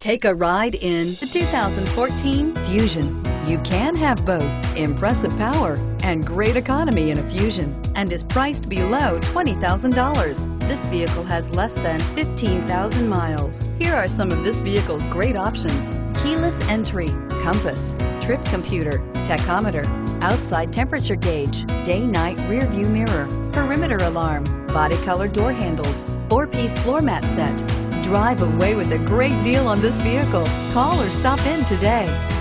Take a ride in the 2014 Fusion. You can have both impressive power and great economy in a Fusion, and is priced below $20,000. This vehicle has less than 15,000 miles. Here are some of this vehicle's great options: keyless entry, compass, trip computer, tachometer, outside temperature gauge, day-night rear view mirror, perimeter alarm, body color door handles, 4-piece floor mat set. Drive away with a great deal on this vehicle. Call or stop in today.